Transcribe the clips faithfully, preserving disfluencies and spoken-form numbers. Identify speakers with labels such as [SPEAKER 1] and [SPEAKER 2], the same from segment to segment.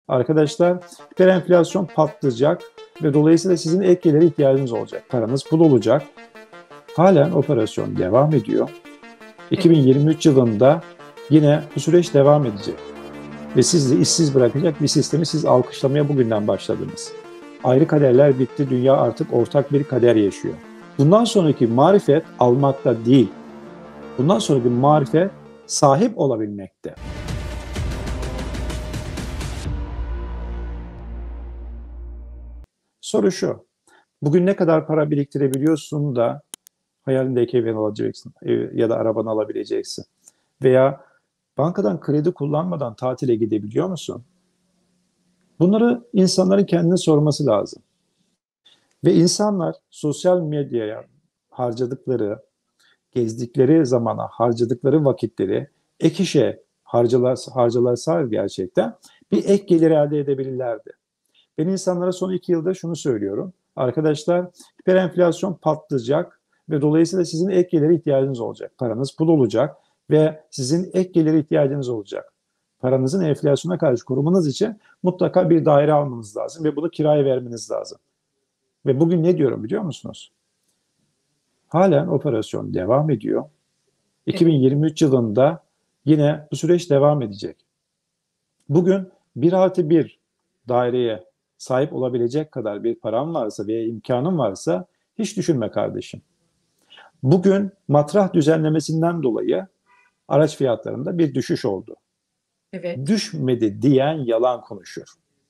[SPEAKER 1] Arkadaşlar, hiperenflasyon patlayacak ve dolayısıyla sizin ek gelire ihtiyacınız olacak. Paranız pul olacak. Halen operasyon devam ediyor. iki bin yirmi üç yılında yine bu süreç devam edecek. Ve sizi işsiz bırakacak bir sistemi siz alkışlamaya bugünden başladınız. Ayrı kaderler bitti, dünya artık ortak bir kader yaşıyor. Bundan sonraki marifet almakta değil, bundan sonraki marifet sahip olabilmekte. Soru şu, bugün ne kadar para biriktirebiliyorsun da hayalindeki evini alacaksın ev ya da arabanı alabileceksin? Veya bankadan kredi kullanmadan tatile gidebiliyor musun? Bunları insanların kendine sorması lazım. Ve insanlar sosyal medyaya harcadıkları, gezdikleri zamana harcadıkları vakitleri ek işe harcalar, harcalarsa gerçekten bir ek gelir elde edebilirlerdi. Ben insanlara son iki yılda şunu söylüyorum. Arkadaşlar, hiperenflasyon patlayacak ve dolayısıyla sizin ek gelire ihtiyacınız olacak. Paranız pul olacak ve sizin ek gelire ihtiyacınız olacak. Paranızın enflasyona karşı korumanız için mutlaka bir daire almanız lazım ve bunu kiraya vermeniz lazım. Ve bugün ne diyorum biliyor musunuz? Halen operasyon devam ediyor. iki bin yirmi üç yılında yine bu süreç devam edecek. Bugün bir artı bir daireye sahip olabilecek kadar bir param varsa veya imkanım varsa hiç düşünme kardeşim. Bugün matrah düzenlemesinden dolayı araç fiyatlarında bir düşüş oldu.
[SPEAKER 2] Evet.
[SPEAKER 1] Düşmedi diyen yalan konuşur.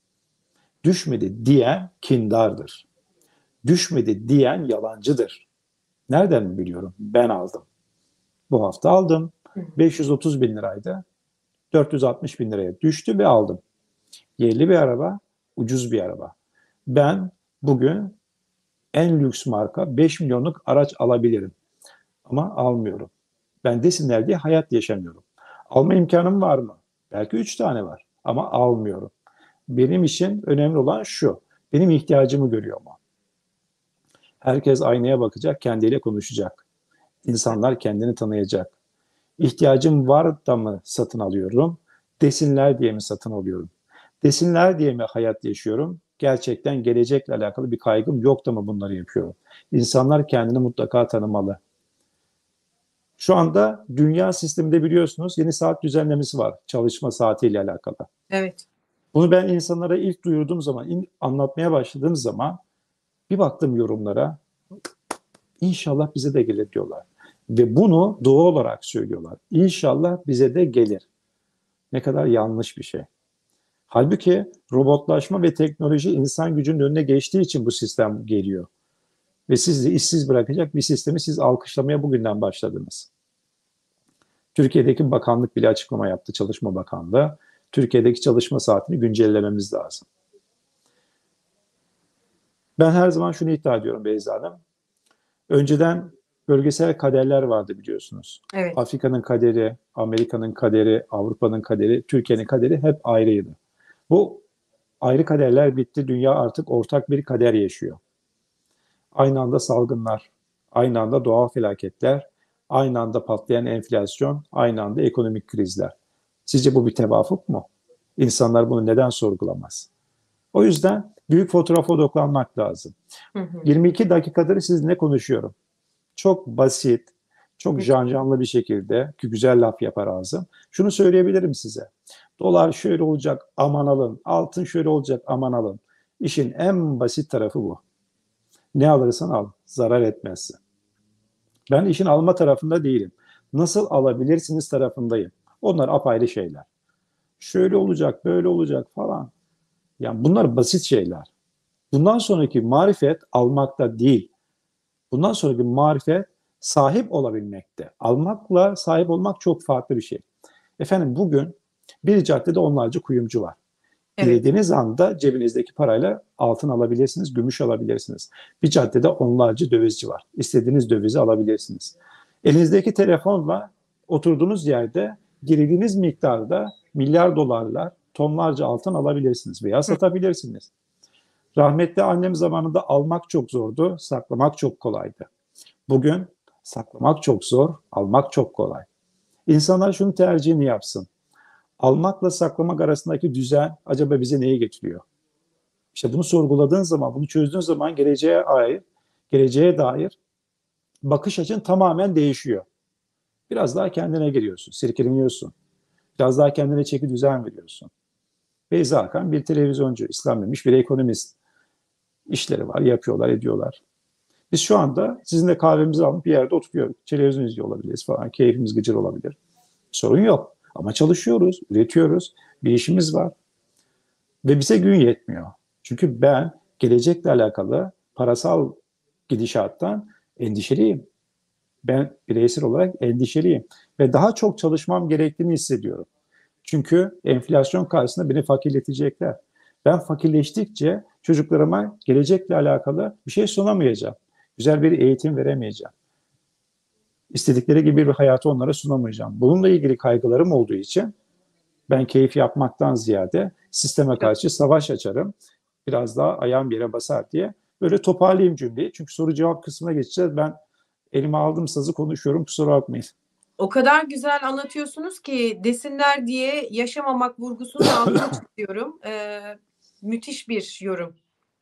[SPEAKER 1] Düşmedi diyen kindardır. Düşmedi diyen yalancıdır. Nereden biliyorum? Ben aldım. Bu hafta aldım. beş yüz otuz bin liraydı. dört yüz altmış bin liraya düştü ve aldım. Yerli bir araba, ucuz bir araba. Ben bugün en lüks marka beş milyonluk araç alabilirim. Ama almıyorum. Ben desinler diye hayat yaşamıyorum. Alma imkanım var mı? Belki üç tane var ama almıyorum. Benim için önemli olan şu. Benim ihtiyacımı görüyor mu? Herkes aynaya bakacak, kendiyle konuşacak. İnsanlar kendini tanıyacak. İhtiyacım var da mı satın alıyorum? Desinler diye mi satın alıyorum? Desinler diye mi hayat yaşıyorum? Gerçekten gelecekle alakalı bir kaygım yok da mı bunları yapıyorum? İnsanlar kendini mutlaka tanımalı. Şu anda dünya sisteminde biliyorsunuz yeni saat düzenlemesi var çalışma saatiyle alakalı.
[SPEAKER 2] Evet.
[SPEAKER 1] Bunu ben insanlara ilk duyurduğum zaman, anlatmaya başladığım zaman bir baktım yorumlara, İnşallah bize de gelir diyorlar. Ve bunu dua olarak söylüyorlar. İnşallah bize de gelir. Ne kadar yanlış bir şey. Halbuki robotlaşma ve teknoloji insan gücünün önüne geçtiği için bu sistem geliyor. Ve sizi işsiz bırakacak bir sistemi siz alkışlamaya bugünden başladınız. Türkiye'deki bakanlık bile açıklama yaptı, Çalışma Bakanlığı. Türkiye'deki çalışma saatini güncellememiz lazım. Ben her zaman şunu iddia ediyorum Beyza Hanım. Önceden bölgesel kaderler vardı biliyorsunuz.
[SPEAKER 2] Evet.
[SPEAKER 1] Afrika'nın kaderi, Amerika'nın kaderi, Avrupa'nın kaderi, Türkiye'nin kaderi hep ayrıydı. Bu ayrı kaderler bitti, dünya artık ortak bir kader yaşıyor. Aynı anda salgınlar, aynı anda doğal felaketler, aynı anda patlayan enflasyon, aynı anda ekonomik krizler. Sizce bu bir tevafuk mu? İnsanlar bunu neden sorgulamaz? O yüzden büyük fotoğrafa odaklanmak lazım.
[SPEAKER 2] Hı hı.
[SPEAKER 1] yirmi iki dakikadır sizinle konuşuyorum. Çok basit, çok
[SPEAKER 2] Hı.
[SPEAKER 1] cancanlı bir şekilde, ki güzel laf yapar ağzım. Şunu söyleyebilirim size. Dolar şöyle olacak, aman alın. Altın şöyle olacak, aman alın. İşin en basit tarafı bu. Ne alırsan al, zarar etmezsin. Ben işin alma tarafında değilim. Nasıl alabilirsiniz tarafındayım. Onlar apayrı şeyler. Şöyle olacak, böyle olacak falan. Yani bunlar basit şeyler. Bundan sonraki marifet almakta değil. Bundan sonraki marifet sahip olabilmekte. Almakla sahip olmak çok farklı bir şey. Efendim bugün bir caddede onlarca kuyumcu var.
[SPEAKER 2] Evet.
[SPEAKER 1] Dilediğiniz anda cebinizdeki parayla altın alabilirsiniz, gümüş alabilirsiniz. Bir caddede onlarca dövizci var. İstediğiniz dövizi alabilirsiniz. Elinizdeki telefonla oturduğunuz yerde dilediğiniz miktarda milyar dolarlar, tonlarca altın alabilirsiniz veya satabilirsiniz. Rahmetli annem zamanında almak çok zordu, saklamak çok kolaydı. Bugün saklamak çok zor, almak çok kolay. İnsanlar şunu tercihini yapsın. Almakla saklamak arasındaki düzen acaba bize neyi getiriyor? İşte bunu sorguladığın zaman, bunu çözdüğün zaman geleceğe ait, geleceğe dair bakış açın tamamen değişiyor. Biraz daha kendine geliyorsun, sirkeleniyorsun. Biraz daha kendine çeki düzen veriyorsun. Beyza Hakan bir televizyoncu, İslam bilmiş bir ekonomist. İşleri var, yapıyorlar, ediyorlar. Biz şu anda sizinle kahvemizi alıp bir yerde oturuyoruz. Televizyon izliyor olabiliriz falan. Keyfimiz gıcır olabilir. Sorun yok. Ama çalışıyoruz, üretiyoruz. Bir işimiz var. Ve bize gün yetmiyor. Çünkü ben gelecekle alakalı parasal gidişattan endişeliyim. Ben bireysel olarak endişeliyim. Ve daha çok çalışmam gerektiğini hissediyorum. Çünkü enflasyon karşısında beni fakirletecekler. Ben fakirleştikçe çocuklarıma gelecekle alakalı bir şey sunamayacağım. Güzel bir eğitim veremeyeceğim. İstedikleri gibi bir hayatı onlara sunamayacağım. Bununla ilgili kaygılarım olduğu için ben keyif yapmaktan ziyade sisteme karşı savaş açarım. Biraz daha ayağım yere basar diye. Böyle toparlayayım cümleyi. Çünkü soru cevap kısmına geçeceğiz. Ben elime aldım sazı konuşuyorum. Kusura bakmayın.
[SPEAKER 2] O kadar güzel anlatıyorsunuz ki desinler diye yaşamamak vurgusunu da almak istiyorum. Ee, müthiş bir yorum.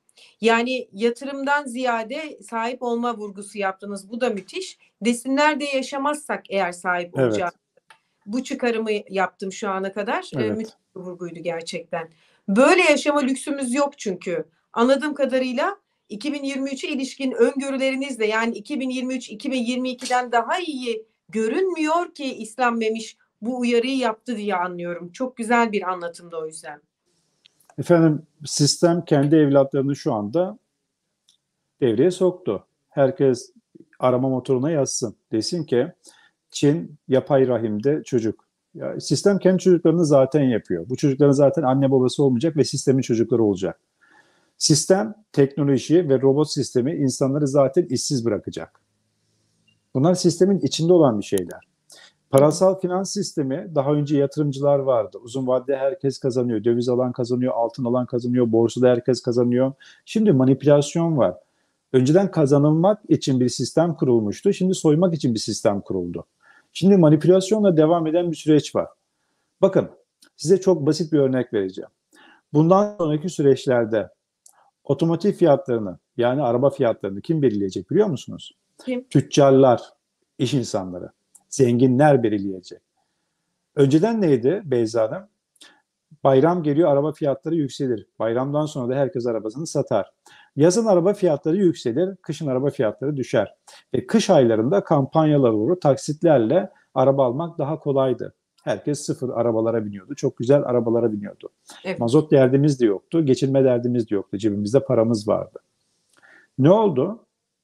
[SPEAKER 2] Yani yatırımdan ziyade sahip olma vurgusu yaptınız. Bu da müthiş. Desinler de yaşamazsak eğer sahip olacağız.
[SPEAKER 1] Evet.
[SPEAKER 2] Bu çıkarımı yaptım şu ana kadar.
[SPEAKER 1] Evet.
[SPEAKER 2] Ee, müthiş bir vurguydu gerçekten. Böyle yaşama lüksümüz yok çünkü. Anladığım kadarıyla iki bin yirmi üçe ilişkin öngörüleriniz de yani iki bin yirmi üç iki bin yirmi ikiden daha iyi görünmüyor ki İslam Memiş bu uyarıyı yaptı diye anlıyorum. Çok güzel bir anlatımdı o yüzden.
[SPEAKER 1] Efendim sistem kendi evlatlarını şu anda devreye soktu. Herkes arama motoruna yazsın. Desin ki Çin yapay rahimde çocuk. Ya, sistem kendi çocuklarını zaten yapıyor. Bu çocukların zaten anne babası olmayacak ve sistemin çocukları olacak. Sistem, teknoloji ve robot sistemi insanları zaten işsiz bırakacak. Bunlar sistemin içinde olan bir şeyler. Parasal finans sistemi daha önce yatırımcılar vardı. Uzun vadede herkes kazanıyor. Döviz alan kazanıyor, altın alan kazanıyor, borsada herkes kazanıyor. Şimdi manipülasyon var. Önceden kazanılmak için bir sistem kurulmuştu. Şimdi soymak için bir sistem kuruldu. Şimdi manipülasyonla devam eden bir süreç var. Bakın size çok basit bir örnek vereceğim. Bundan sonraki süreçlerde otomotiv fiyatlarını yani araba fiyatlarını kim belirleyecek biliyor musunuz?
[SPEAKER 2] Kim?
[SPEAKER 1] Tüccarlar, iş insanları, zenginler belirleyecek. Önceden neydi Beyza Hanım? Bayram geliyor araba fiyatları yükselir. Bayramdan sonra da herkes arabasını satar. Yazın araba fiyatları yükselir, kışın araba fiyatları düşer. Ve kış aylarında kampanyalar olur, taksitlerle araba almak daha kolaydı. Herkes sıfır arabalara biniyordu, çok güzel arabalara biniyordu.
[SPEAKER 2] Evet.
[SPEAKER 1] Mazot derdimiz de yoktu, geçinme derdimiz de yoktu, cebimizde paramız vardı. Ne oldu?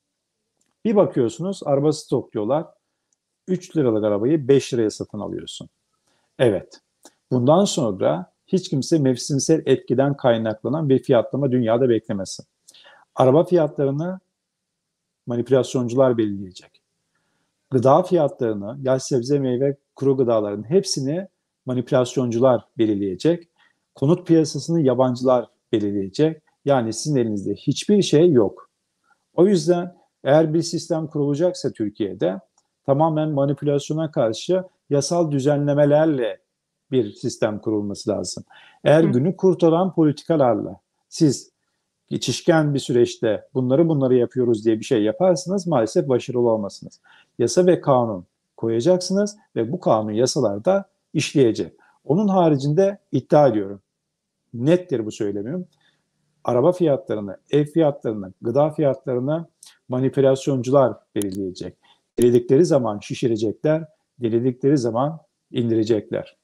[SPEAKER 1] Bir bakıyorsunuz araba stokluyorlar, üç liralık arabayı beş liraya satın alıyorsun. Evet, bundan sonra hiç kimse mevsimsel etkiden kaynaklanan bir fiyatlama dünyada beklemesin. Araba fiyatlarını manipülasyoncular belirleyecek. Gıda fiyatlarını, yaş sebze meyve kuru gıdaların hepsini manipülasyoncular belirleyecek. Konut piyasasını yabancılar belirleyecek. Yani sizin elinizde hiçbir şey yok. O yüzden eğer bir sistem kurulacaksa Türkiye'de tamamen manipülasyona karşı yasal düzenlemelerle bir sistem kurulması lazım. Eğer günü kurtaran politikalarla siz geçişken bir süreçte bunları bunları yapıyoruz diye bir şey yaparsınız maalesef başarılı olmasınız. Yasa ve kanun koyacaksınız ve bu kanun yasalarda işleyecek. Onun haricinde iddia ediyorum. Nettir bu söylemim. Araba fiyatlarını, ev fiyatlarını, gıda fiyatlarını manipülasyoncular belirleyecek. Diledikleri zaman şişirecekler, diledikleri zaman indirecekler.